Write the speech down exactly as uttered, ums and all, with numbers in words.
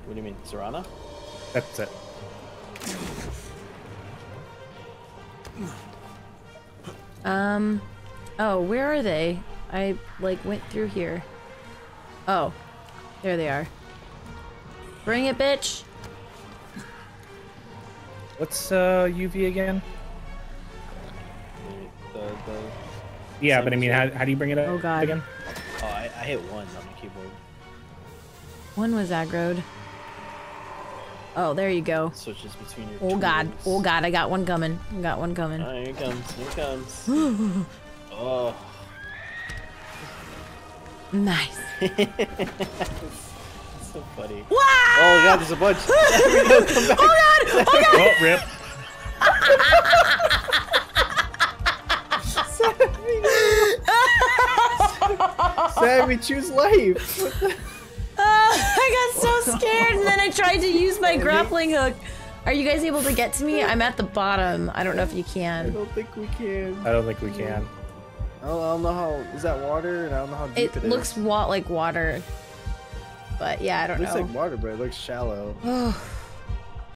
What do you mean, Serana? That's it. Um, oh, where are they? I, like, went through here. Oh, there they are. Bring it, bitch! What's uh, U V again? The, the, Yeah, but I mean, how, how do you bring it up Oh, God. again? oh, I, I hit one on my keyboard. One was aggroed. Oh, there you go. It switches between your Oh, God. tools. Oh, God, I got one coming. I got one coming. Oh, here it comes. Here it comes. Oh. Nice. So funny. Wow! Oh god, there's a bunch. Go, come back. Oh god! Oh god! Oh, rip. Sammy, choose life. What the? Uh, I got so scared and then I tried to use my grappling hook. Are you guys able to get to me? I'm at the bottom. I don't know if you I can. don't think we can. I don't think we can. I don't, I don't know how. Is that water? And I don't know how deep It it, looks is. wa like water. But yeah, I don't It looks know. like water, but it looks shallow. Oh.